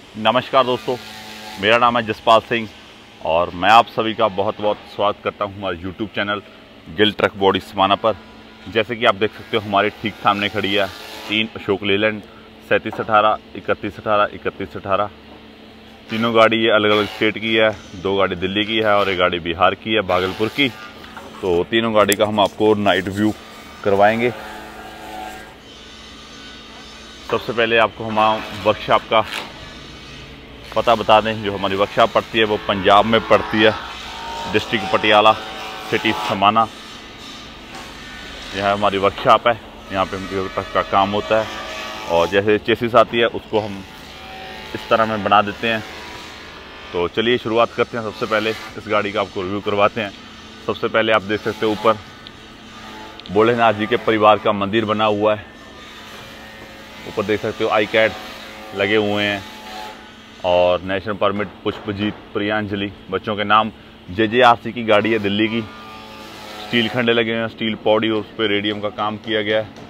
नमस्कार दोस्तों, मेरा नाम है जसपाल सिंह और मैं आप सभी का बहुत बहुत स्वागत करता हूं हमारे YouTube channel Gill truck body Samana पर। जैसे कि आप देख सकते हो हमारे ठीक सामने खड़ी है 3 अशोक लेलैंड 3718, 3118, 3118। तीनों गाड़ी ये अलग अलग स्टेट की है। 2 गाड़ी दिल्ली की है और 1 गाड़ी बिहार की है, भागलपुर की। तो तीनों गाड़ी का हम आपको नाइट व्यू करवाएंगे। सबसे पहले आपको हम वर्कशॉप का पता बता दें। जो हमारी वर्कशॉप पड़ती है वो पंजाब में पड़ती है, डिस्ट्रिक्ट पटियाला, सिटी समाना। यह हमारी वर्कशॉप है, यहाँ पे ट्रक का काम होता है। और जैसे चेसिस आती है उसको हम इस तरह में बना देते हैं। तो चलिए शुरुआत करते हैं। सबसे पहले इस गाड़ी का आपको रिव्यू करवाते हैं। सबसे पहले आप देख सकते हो ऊपर भोलेनाथ जी के परिवार का मंदिर बना हुआ है। ऊपर देख सकते हो आई कैट लगे हुए हैं और नेशनल परमिट पुष्पजीत प्रियांजलि बच्चों के नाम। JJRC की गाड़ी है दिल्ली की। स्टील खंडे लगे हुए हैं, स्टील पॉडी, उस पर रेडियम का काम किया गया है।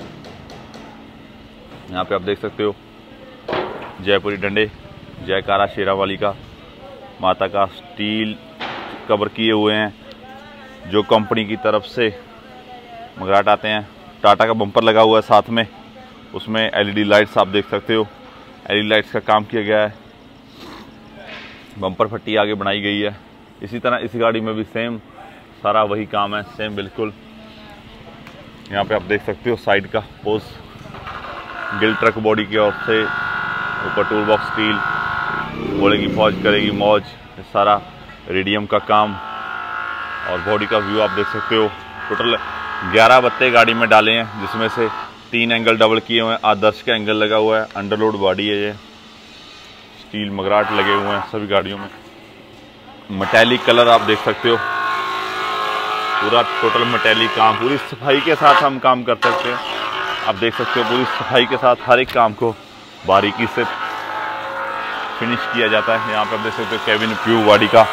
यहाँ पे आप देख सकते हो जयपुरी डंडे, जयकारा शेरावाली का, माता का स्टील कवर किए हुए हैं जो कंपनी की तरफ से मगराट आते हैं। टाटा का बम्पर लगा हुआ है साथ में, उसमें LED लाइट्स आप देख सकते हो। LED लाइट्स का काम किया गया है। बम्पर पट्टी आगे बनाई गई है। इसी तरह इस गाड़ी में भी सेम सारा वही काम है, सेम बिल्कुल। यहाँ पे आप देख सकते हो साइड का पोज गिल ट्रक बॉडी की ओर से। ऊपर टूल बॉक्स स्टील, बोलेगी फौज करेगी मौज, सारा रेडियम का काम। और बॉडी का व्यू आप देख सकते हो। टोटल 11 बत्ते गाड़ी में डाले हैं, जिसमें से 3 एंगल डबल किए हुए हैं। आदर्श का एंगल लगा हुआ है। अंडरलोड बॉडी है ये। स्टील मगराट लगे हुए हैं सभी गाड़ियों में। मेटालिक कलर आप देख सकते हो, पूरा टोटल मेटालिक काम। पूरी सफाई के साथ हम काम कर सकते हैं। आप देख सकते हो पूरी सफाई के साथ हर एक काम को बारीकी से फिनिश किया जाता है। यहाँ पर आप देख सकते हो केबिन व्यू बॉडी का।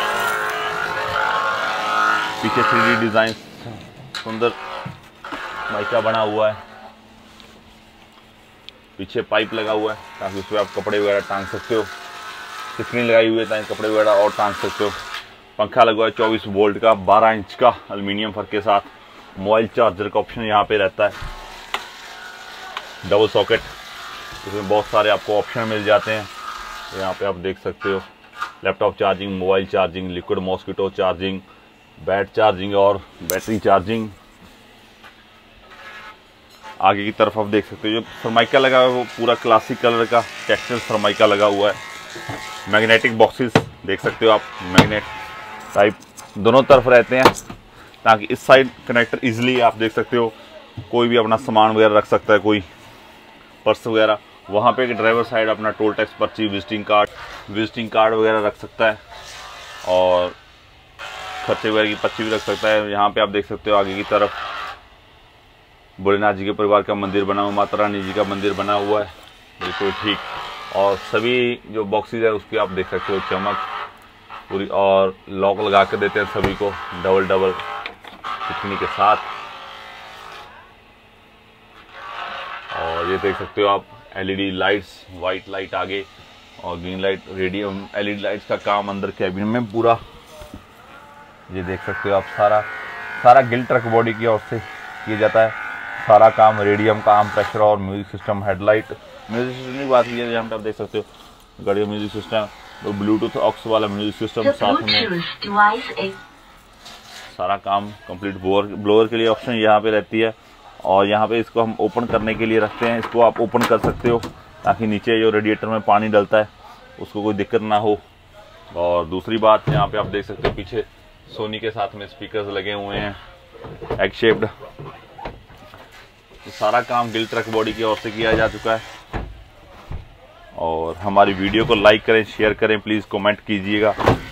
पीछे 3D डिजाइन सुंदर माइका बना हुआ है। पीछे पाइप लगा हुआ है ताकि उसमें आप कपड़े वगैरह टांग सकते हो। स्क्रीन लगाई हुई है ताकि कपड़े वगैरह और टांग सकते हो। पंखा लगा हुआ है 24 वोल्ट का 12 इंच का एल्युमिनियम फर के साथ। मोबाइल चार्जर का ऑप्शन यहाँ पे रहता है। डबल सॉकेट, इसमें बहुत सारे आपको ऑप्शन मिल जाते हैं। यहाँ पे आप देख सकते हो laptop charging, mobile charging, liquid mosquito charging, bat charging और बैटरी चार्जिंग। आगे की तरफ आप देख सकते हो जो सरमाइका लगा हुआ है वो पूरा क्लासिक कलर का टेक्सचर सरमाइका लगा हुआ है। मैग्नेटिक बॉक्सेस देख सकते हो आप, मैग्नेट टाइप दोनों तरफ रहते हैं ताकि इस साइड कनेक्टर इजीली आप देख सकते हो कोई भी अपना सामान वगैरह रख सकता है, कोई पर्स वगैरह। वहाँ पे ड्राइवर साइड अपना टोल टैक्स पर्ची, विजिटिंग कार्ड वगैरह रख सकता है और खर्चे वगैरह की पर्ची भी रख सकता है। यहाँ पे आप देख सकते हो आगे की तरफ भोलेनाथ जी के परिवार का मंदिर बना हुआ, माता रानी जी का मंदिर बना हुआ है बिल्कुल ठीक। और सभी जो बॉक्सेस है उसकी आप देख सकते हो चमक पूरी। और लॉक लगा कर देते हैं सभी को डबल टिकनी के साथ। और ये देख सकते हो आप LED लाइट्स, वाइट लाइट आगे और green light, radium LED lights का काम अंदर कैबिन में पूरा। ये देख सकते हो आप सारा गिल ट्रक बॉडी की ओर से किया जाता है। सारा काम रेडियम का आर्म प्रेशर और music system, headlight, music system की बात की है। यहाँ पे आप देख सकते हो गाड़ी का म्यूजिक सिस्टम, तो ब्लूटूथ ऑक्स वाला म्यूजिक सिस्टम साथ में। सारा काम कंप्लीट। ब्लोअर के लिए ऑप्शन यहाँ पे रहती है और यहाँ पे इसको हम ओपन करने के लिए रखते हैं। इसको आप ओपन कर सकते हो ताकि नीचे जो रेडिएटर में पानी डलता है उसको कोई दिक्कत ना हो। और दूसरी बात यहाँ पे आप देख सकते हो पीछे सोनी के साथ में स्पीकर्स लगे हुए हैं एग शेप्ड। तो सारा काम गिल ट्रक बॉडी की ओर से किया जा चुका है। और हमारी वीडियो को लाइक करें, शेयर करें, प्लीज़ कमेंट कीजिएगा।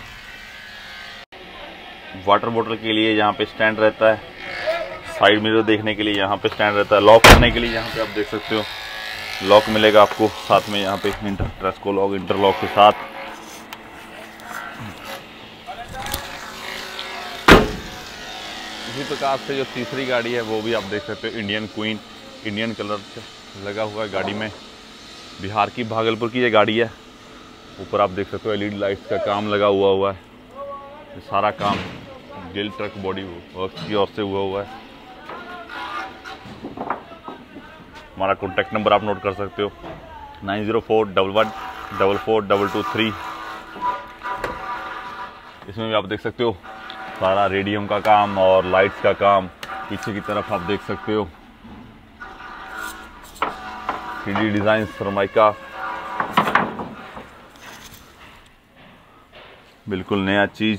वाटर बोतल के लिए यहाँ पे स्टैंड रहता है। साइड मिरर देखने के लिए यहाँ पे स्टैंड रहता है। लॉक करने के लिए यहाँ पे आप देख सकते हो लॉक मिलेगा आपको साथ में। यहाँ पे ट्रेस्को लॉक इंटरलॉक के साथ। इसी प्रकार से जो तीसरी गाड़ी है वो भी आप देख सकते हो इंडियन क्वीन, इंडियन कलर लगा हुआ है गाड़ी में। बिहार की भागलपुर की ये गाड़ी है। ऊपर आप देख सकते हो एलईडी लाइट्स का काम लगा हुआ है। ये सारा काम गिल ट्रक बॉडी वर्क्स की ओर से हुआ है। हमारा कॉन्टैक्ट नंबर आप नोट कर सकते हो 9041144223। इसमें भी आप देख सकते हो सारा रेडियम का काम और लाइट्स का काम। पीछे की तरफ आप देख सकते हो 3D डिजाइन सरमाइका, बिल्कुल नया चीज।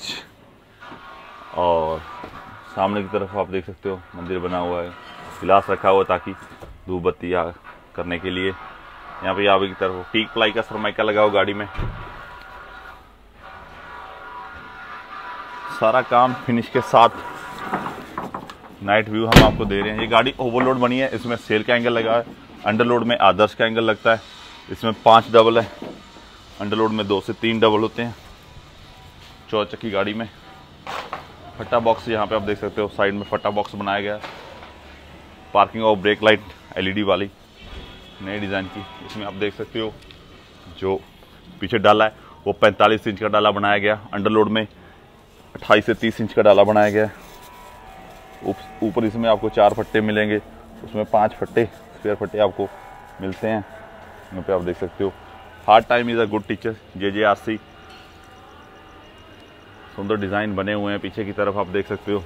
और सामने की तरफ आप देख सकते हो मंदिर बना हुआ है, गिलास रखा हुआ ताकि धूप बत्ती करने के लिए। यहाँ पे आगे की तरफ टीक प्लाई का सरमाइका लगा हुआ गाड़ी में। सारा काम फिनिश के साथ नाइट व्यू हम आपको दे रहे हैं। ये गाड़ी ओवरलोड बनी है, इसमें सेल का एंगल लगा है, अंडरलोड में आदर्श का एंगल लगता है। इसमें 5 डबल है, अंडरलोड में 2 से 3 डबल होते हैं 14 चक्की गाड़ी में। फट्टा बॉक्स यहाँ पे आप देख सकते हो, साइड में फट्टा बॉक्स बनाया गया है। पार्किंग और ब्रेक लाइट एलईडी वाली नई डिज़ाइन की। इसमें आप देख सकते हो जो पीछे डाला है वो 45 इंच का डाला बनाया गया। अंडरलोड में 28 से 30 इंच का डाला बनाया गया है। ऊपर इसमें आपको 4 फट्टे मिलेंगे, उसमें 5 फट्टे स्पेयर फट्टे आपको मिलते हैं। यहाँ पे आप देख सकते हो hard time is a good teacher JJRC। सुंदर डिज़ाइन बने हुए हैं। पीछे की तरफ आप देख सकते हो,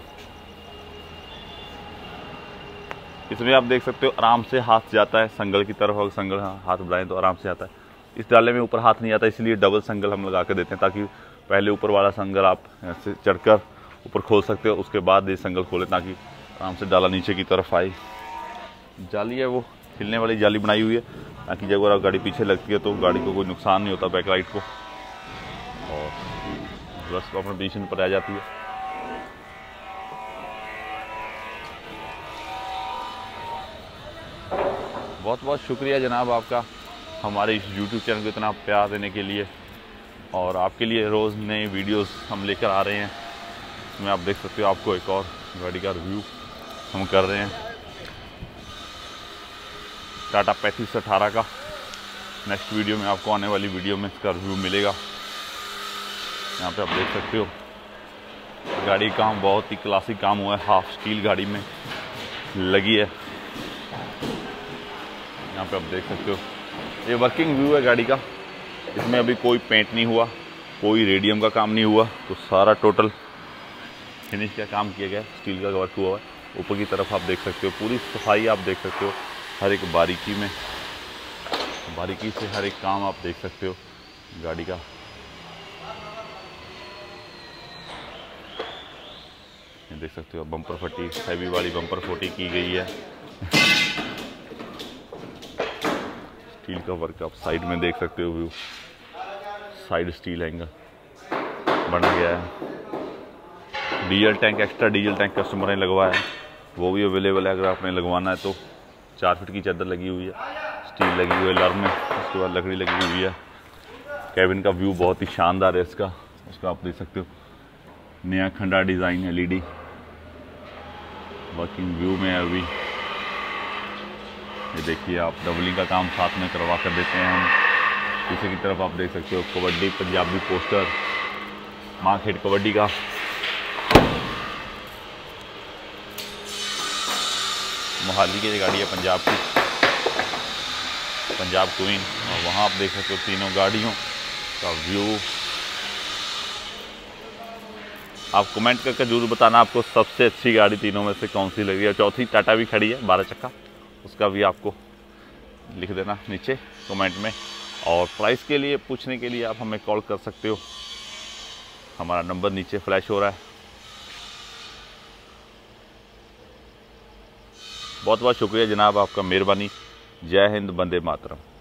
इसमें आप देख सकते हो आराम से हाथ जाता है संगल की तरफ। अगर संगल हाथ बढ़ाएं तो आराम से आता है। इस डाले में ऊपर हाथ नहीं आता, इसलिए डबल संगल हम लगा के देते हैं ताकि पहले ऊपर वाला संगल आप ऐसे चढ़कर ऊपर खोल सकते हो, उसके बाद ये संगल खोलें ताकि आराम से डाला नीचे की तरफ आए। जाली है वो हिलने वाली जाली बनाई हुई है ताकि जब अगर गाड़ी पीछे लगती है तो गाड़ी को कोई नुकसान नहीं होता, बैकलाइट को, और बस अपने पोजीशन पर आ जाती है। बहुत बहुत शुक्रिया जनाब आपका हमारे इस YouTube चैनल को इतना प्यार देने के लिए। और आपके लिए रोज़ नए वीडियोस हम लेकर आ रहे हैं। इसमें आप देख सकते हो आपको एक और गाड़ी का रिव्यू हम कर रहे हैं, टाटा 3518 का। नेक्स्ट वीडियो में आपको आने वाली वीडियो में इसका रिव्यू मिलेगा। यहाँ पे आप देख सकते हो गाड़ी काम बहुत ही क्लासिक काम हुआ है, हाफ स्टील गाड़ी में लगी है। यहाँ पे आप देख सकते हो ये वर्किंग व्यू है गाड़ी का। इसमें अभी कोई पेंट नहीं हुआ, कोई रेडियम का काम नहीं हुआ, तो सारा टोटल फिनिश का काम किया गया, स्टील का वर्क हुआ है। ऊपर की तरफ आप देख सकते हो पूरी सफाई आप देख सकते हो, हर एक बारीकी में, बारीकी से हर एक काम आप देख सकते हो गाड़ी का। ये देख सकते हो बम्पर फटी, हैवी वाली बम्पर फोटी की गई है। स्टील का वर्क आप साइड में देख सकते हो, व्यू साइड स्टील एंगल बना गया है। Diesel tank, extra diesel tank customer ने लगवाया है, वो भी अवेलेबल है। अगर आपने लगवाना है तो 4 फीट की चादर लगी हुई है, स्टील लगी हुई है लर में, उसके बाद लकड़ी लगी हुई है। कैबिन का व्यू बहुत ही शानदार है इसका, उसका आप देख सकते हो नया खंडा डिज़ाइन एलईडी वर्किंग व्यू में है अभी। ये देखिए आप डबलिंग का काम साथ में करवा कर देते हैं हम। पीछे की तरफ आप देख सकते हो कबड्डी पंजाबी पोस्टर, माँ खेड़ कबड्डी का। मोहाली की गाड़ी है पंजाब की, पंजाब क्वीन। और वहाँ आप देख सकते हो तीनों गाड़ियों का व्यू। आप कमेंट करके जरूर बताना आपको सबसे अच्छी गाड़ी तीनों में से कौन सी लगी है। चौथी टाटा भी खड़ी है 12 चक्का, उसका भी आपको लिख देना नीचे कमेंट में। और प्राइस के लिए पूछने के लिए आप हमें कॉल कर सकते हो, हमारा नंबर नीचे फ्लैश हो रहा है। बहुत बहुत शुक्रिया जनाब आपका, मेहरबानी। जय हिंद, वंदे मातरम।